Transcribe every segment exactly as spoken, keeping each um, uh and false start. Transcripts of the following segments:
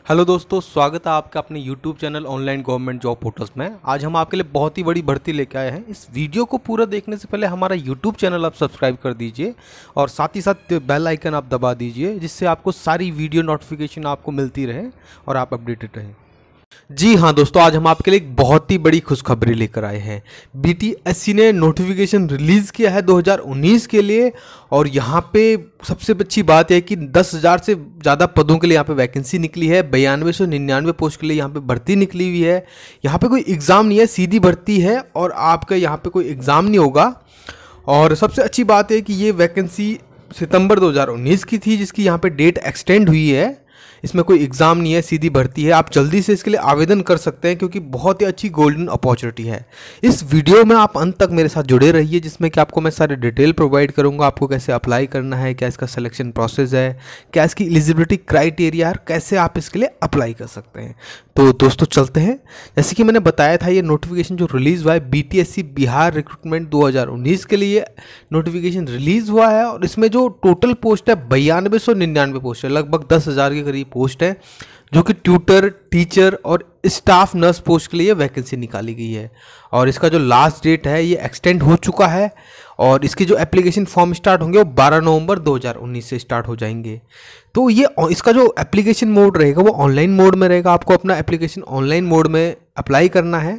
Hello दोस्तों, स्वागत है आपका अपने YouTube channel online government job portals में। आज हम आपके लिए बहुत ही बड़ी भर्ती लेके आए हैं। इस वीडियो को पूरा देखने से पहले हमारा यूट्यूब चैनल आप सब्सक्राइब कर दीजिए और साथ ही साथ बेल आइकन आप दबा दीजिए, जिससे आपको सारी वीडियो नोटिफिकेशन आपको मिलती रहे और आप अपडेटेड रहें। जी हाँ दोस्तों, आज हम आपके लिए एक बहुत ही बड़ी खुशखबरी लेकर आए हैं। बीटीएससी ने नोटिफिकेशन रिलीज़ किया है दो हज़ार उन्नीस के लिए, और यहाँ पे सबसे अच्छी बात है कि दस हज़ार से ज़्यादा पदों के लिए यहाँ पे वैकेंसी निकली है। बयानवे सौ निन्यानवे पोस्ट के लिए यहाँ पे भर्ती निकली हुई है। यहाँ पे कोई एग्ज़ाम नहीं है, सीधी भर्ती है और आपका यहाँ पे कोई एग्ज़ाम नहीं होगा। और सबसे अच्छी बात है कि ये वैकेंसी सितंबर दो हज़ार उन्नीस की थी, जिसकी यहाँ पे डेट एक्सटेंड हुई है। इसमें कोई एग्ज़ाम नहीं है, सीधी भर्ती है। आप जल्दी से इसके लिए आवेदन कर सकते हैं, क्योंकि बहुत ही अच्छी गोल्डन अपॉर्चुनिटी है। इस वीडियो में आप अंत तक मेरे साथ जुड़े रहिए, जिसमें कि आपको मैं सारे डिटेल प्रोवाइड करूंगा। आपको कैसे अप्लाई करना है, क्या इसका सिलेक्शन प्रोसेस है, क्या इसकी एलिजिबिलिटी क्राइटेरिया है, कैसे आप इसके लिए अप्लाई कर सकते हैं। तो दोस्तों चलते हैं। जैसे कि मैंने बताया था, ये नोटिफिकेशन जो रिलीज़ हुआ है बीटीएससी बिहार रिक्रूटमेंट दो हज़ार उन्नीस के लिए नोटिफिकेशन रिलीज़ हुआ है। और इसमें जो टोटल पोस्ट है बयानवे सौ निन्यानवे पोस्ट है, लगभग दस हज़ार के करीब पोस्ट है, जो कि ट्यूटर, टीचर और स्टाफ नर्स पोस्ट के लिए वैकेंसी निकाली गई है। और इसका जो लास्ट डेट है ये एक्सटेंड हो चुका है, और इसके जो एप्लीकेशन फॉर्म स्टार्ट होंगे वो बारह नवंबर दो हज़ार उन्नीस से स्टार्ट हो जाएंगे। तो ये इसका जो एप्लीकेशन मोड रहेगा वो ऑनलाइन मोड में रहेगा। आपको अपना एप्लीकेशन ऑनलाइन मोड में अप्लाई करना है।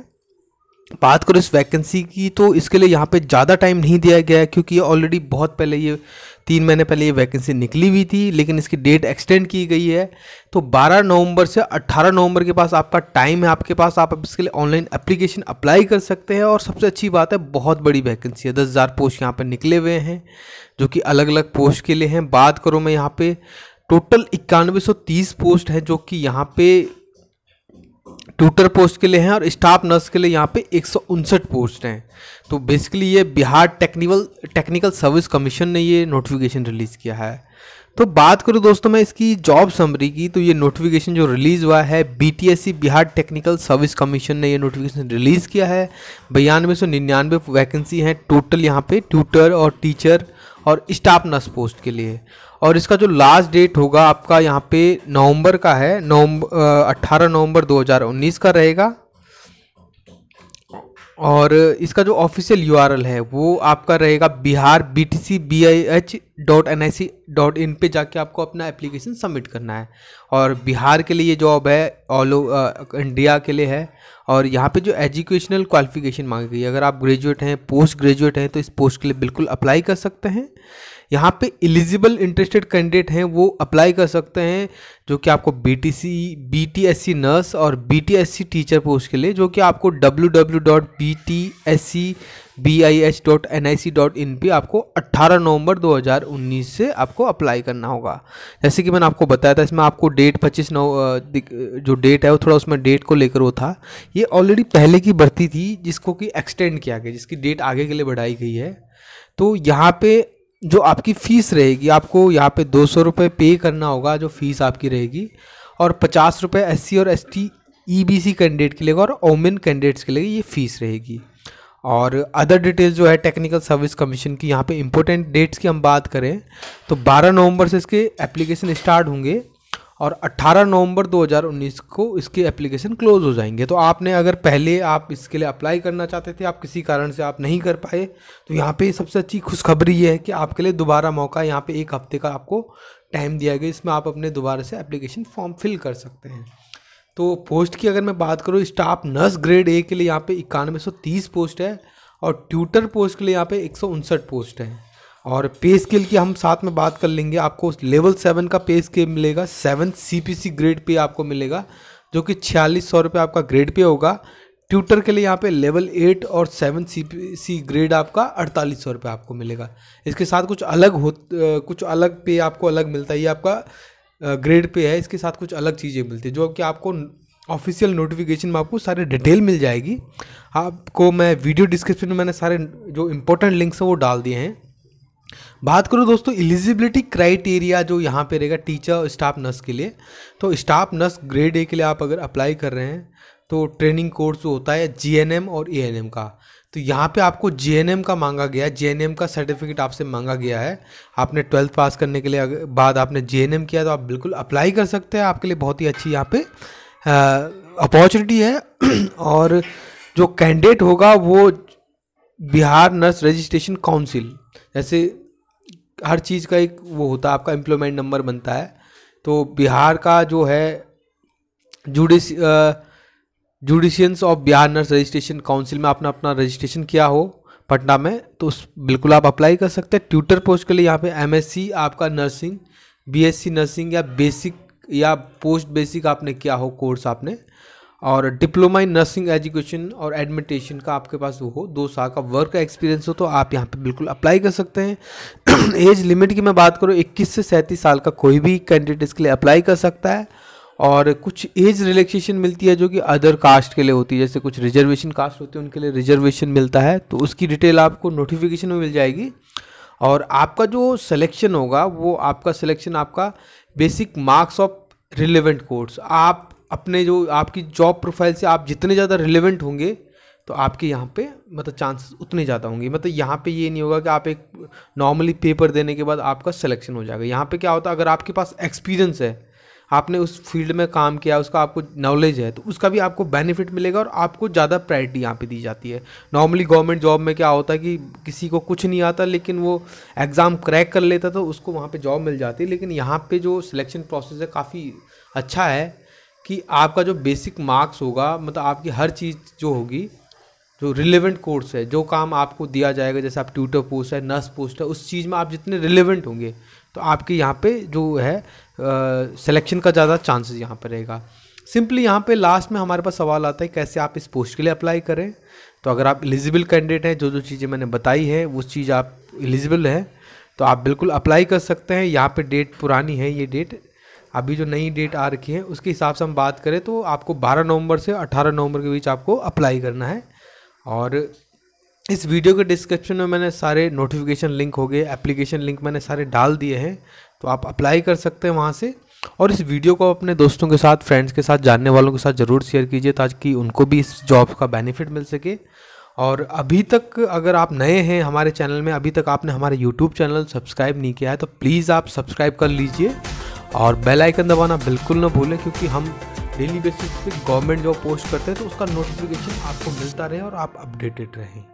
बात करो इस वैकेंसी की, तो इसके लिए यहाँ पे ज़्यादा टाइम नहीं दिया गया है, क्योंकि ये ऑलरेडी बहुत पहले, ये तीन महीने पहले ये वैकेंसी निकली हुई थी, लेकिन इसकी डेट एक्सटेंड की गई है। तो बारह नवंबर से अठारह नवंबर के पास आपका टाइम है आपके पास। आप इसके लिए ऑनलाइन एप्लीकेशन अप्लाई कर सकते हैं। और सबसे अच्छी बात है, बहुत बड़ी वैकेंसी है, दस हज़ार पोस्ट यहाँ पर निकले हुए हैं, जो कि अलग अलग पोस्ट के लिए हैं। बात करूँ मैं यहाँ पे, टोटल इक्यानवे सौ तीस पोस्ट है, जो कि यहाँ पे ट्यूटर पोस्ट के लिए हैं, और स्टाफ नर्स के लिए यहाँ पे एक सौ उनसठ पोस्ट हैं। तो बेसिकली ये Bihar technical technical service commission ने ये नोटिफिकेशन रिलीज़ किया है। तो बात करूँ दोस्तों मैं इसकी जॉब समरी की, तो ये नोटिफिकेशन जो रिलीज़ हुआ है BTSC Bihar technical service commission ने ये नोटिफिकेशन रिलीज़ किया है। बयानवे सौ निन्यानवे वैकेंसी हैं टोटल यहाँ पे ट्यूटर और टीचर और स्टाफ नर्स पोस्ट के लिए। और इसका जो लास्ट डेट होगा आपका यहाँ पे नवंबर का है, नवंबर अट्ठारह नवंबर दो हज़ार उन्नीस का रहेगा। और इसका जो ऑफिशियल यूआरएल है वो आपका रहेगा Bihar B T C B I H dot N I C dot in पे जाके आपको अपना एप्लीकेशन सबमिट करना है। और बिहार के लिए ये जॉब है, ऑल ओवर इंडिया के लिए है। और यहाँ पे जो एजुकेशनल क्वालिफिकेशन मांगी गई है, अगर आप ग्रेजुएट हैं, पोस्ट ग्रेजुएट हैं, तो इस पोस्ट के लिए बिल्कुल अप्लाई कर सकते हैं। यहाँ पे एलिजिबल इंटरेस्टेड कैंडिडेट हैं वो अप्लाई कर सकते हैं, जो कि आपको बीटीसी बीटीएससी नर्स और बीटीएससी टीचर पोस्ट के लिए, जो कि आपको W W W dot B T S C B I H dot N I C dot in पे आपको अट्ठारह नवंबर दो हज़ार उन्नीस से आपको अप्लाई करना होगा। जैसे कि मैंने आपको बताया था, इसमें आपको डेट पच्चीस नौ जो डेट है वो थोड़ा उसमें डेट को लेकर वो था। ये ऑलरेडी पहले की भर्ती थी, जिसको कि एक्सटेंड किया गया, जिसकी डेट आगे के लिए बढ़ाई गई है। तो यहाँ पे जो आपकी फ़ीस रहेगी, आपको यहाँ पे दो सौ रुपये पे करना होगा, जो फीस आपकी रहेगी। और पचास रुपये एस सी और S T E B C candidate के लिए और ओमेन कैंडिडेट्स के लिए ये फ़ीस रहेगी। और अदर डिटेल्स जो है टेक्निकल सर्विस कमीशन की, यहाँ पे इंपॉर्टेंट डेट्स की हम बात करें तो बारह नवंबर से इसके एप्लीकेशन स्टार्ट होंगे, और अट्ठारह नवंबर दो हज़ार उन्नीस को इसके एप्लीकेशन क्लोज हो जाएंगे। तो आपने अगर पहले आप इसके लिए अप्लाई करना चाहते थे, आप किसी कारण से आप नहीं कर पाए, तो यहाँ पे सबसे अच्छी खुशखबरी ये है कि आपके लिए दोबारा मौका, यहाँ पे एक हफ्ते का आपको टाइम दिया गया, इसमें आप अपने दोबारा से एप्लीकेशन फॉर्म फिल कर सकते हैं। तो पोस्ट की अगर मैं बात करूँ, स्टाफ नर्स ग्रेड ए के लिए यहाँ पे इक्यानवे सौ तीस पोस्ट है, और ट्यूटर पोस्ट के लिए यहाँ पे एक सौ उनसठ पोस्ट है। और पे स्केल की हम साथ में बात कर लेंगे। आपको लेवल सेवन का पे स्केल मिलेगा, सेवन सीपीसी ग्रेड पे आपको मिलेगा, जो कि छियालीस सौ रुपये आपका ग्रेड पे होगा। ट्यूटर के लिए यहाँ पे लेवल एट और सेवन सीपीसी ग्रेड आपका अड़तालीस सौ रुपये आपको मिलेगा। इसके साथ कुछ अलग हो कुछ अलग पे आपको अलग मिलता है, ये आपका ग्रेड पे है, इसके साथ कुछ अलग चीज़ें मिलती है, जो कि आपको ऑफिशियल नोटिफिकेशन में आपको सारे डिटेल मिल जाएगी। आपको मैं वीडियो डिस्क्रिप्शन में मैंने सारे जो इंपॉर्टेंट लिंक्स हैं वो डाल दिए हैं। बात करूँ दोस्तों एलिजिबिलिटी क्राइटेरिया जो यहाँ पे रहेगा टीचर और स्टाफ नर्स के लिए, तो स्टाफ नर्स ग्रेड ए के लिए आप अगर अप्लाई कर रहे हैं तो ट्रेनिंग कोर्स जो होता है जी एन एम और ए एन एम का, तो यहाँ पे आपको जे एन एम का मांगा गया है, जे एन एम का सर्टिफिकेट आपसे मांगा गया है। आपने ट्वेल्थ पास करने के लिए अगर बाद आपने जे एन एम किया तो आप बिल्कुल अप्लाई कर सकते हैं। आपके लिए बहुत ही अच्छी यहाँ पे अपॉर्चुनिटी है। और जो कैंडिडेट होगा वो बिहार नर्स रजिस्ट्रेशन काउंसिल, जैसे हर चीज़ का एक वो होता है, आपका एम्प्लॉयमेंट नंबर बनता है। तो बिहार का जो है जुडिस जुडिशियंस of Bihar nurse registration council में आपने अपना रजिस्ट्रेशन किया हो पटना में, तो उस बिल्कुल आप अप्लाई कर सकते हैं। ट्यूटर पोस्ट के लिए यहाँ पे एमएससी आपका नर्सिंग, बीएससी नर्सिंग या बेसिक या पोस्ट बेसिक आपने किया हो कोर्स आपने, और डिप्लोमा इन नर्सिंग एजुकेशन और एडमिनिस्ट्रेशन का आपके पास वो हो, दो साल का वर्क का एक्सपीरियंस हो, तो आप यहाँ पे बिल्कुल अप्लाई कर सकते हैं। एज लिमिट की मैं बात करूँ, इक्कीस से सैंतीस साल का कोई भी कैंडिडेट इसके लिए अप्लाई कर सकता है। और कुछ एज रिलैक्सेशन मिलती है जो कि अदर कास्ट के लिए होती है, जैसे कुछ रिजर्वेशन कास्ट होते हैं उनके लिए रिजर्वेशन मिलता है, तो उसकी डिटेल आपको नोटिफिकेशन में मिल जाएगी। और आपका जो सिलेक्शन होगा वो आपका सिलेक्शन आपका basic marks of relevant course, आप अपने जो आपकी जॉब प्रोफाइल से आप जितने ज़्यादा रिलेवेंट होंगे तो आपके यहाँ पे मतलब चांसेस उतने ज़्यादा होंगे। मतलब यहाँ पे ये नहीं होगा कि आप एक नॉर्मली पेपर देने के बाद आपका सिलेक्शन हो जाएगा। यहाँ पे क्या होता है, अगर आपके पास एक्सपीरियंस है, आपने उस फील्ड में काम किया, उसका आपको नॉलेज है, तो उसका भी आपको बेनिफिट मिलेगा और आपको ज़्यादा प्रायोरिटी यहाँ पे दी जाती है। नॉर्मली गवर्नमेंट जॉब में क्या होता है कि किसी को कुछ नहीं आता लेकिन वो एग्ज़ाम क्रैक कर लेता तो उसको वहाँ पे जॉब मिल जाती है। लेकिन यहाँ पे जो सिलेक्शन प्रोसेस है काफ़ी अच्छा है कि आपका जो बेसिक मार्क्स होगा, मतलब आपकी हर चीज़ जो होगी, जो रिलेवेंट कोर्स है, जो काम आपको दिया जाएगा, जैसे आप ट्यूटर पोस्ट है, नर्स पोस्ट है, उस चीज़ में आप जितने रिलेवेंट होंगे तो आपके यहाँ पे जो है सिलेक्शन का ज़्यादा चांसेस यहाँ पर रहेगा। सिंपली यहाँ पे लास्ट में हमारे पास सवाल आता है कैसे आप इस पोस्ट के लिए अप्लाई करें। तो अगर आप एलिजिबल कैंडिडेट हैं, जो जो चीज़ें मैंने बताई है वो चीज़ आप एलिजिबल है तो आप बिल्कुल अप्लाई कर सकते हैं। यहाँ पे डेट पुरानी है, ये डेट अभी जो नई डेट आ रखी है उसके हिसाब से हम बात करें तो आपको बारह नवंबर से अठारह नवंबर के बीच आपको अप्लाई करना है। और इस वीडियो के डिस्क्रिप्शन में मैंने सारे नोटिफिकेशन लिंक हो गए, एप्लीकेशन लिंक मैंने सारे डाल दिए हैं, तो आप अप्लाई कर सकते हैं वहाँ से। और इस वीडियो को अपने दोस्तों के साथ, फ्रेंड्स के साथ, जानने वालों के साथ ज़रूर शेयर कीजिए ताकि उनको भी इस जॉब का बेनिफिट मिल सके। और अभी तक अगर आप नए हैं हमारे चैनल में, अभी तक आपने हमारे यूट्यूब चैनल सब्सक्राइब नहीं किया है तो प्लीज़ आप सब्सक्राइब कर लीजिए और बेल आइकन दबाना बिल्कुल ना भूलें, क्योंकि हम डेली बेसिस पे गवर्नमेंट जॉब पोस्ट करते हैं तो उसका नोटिफिकेशन आपको मिलता रहे और आप अपडेटेड रहें।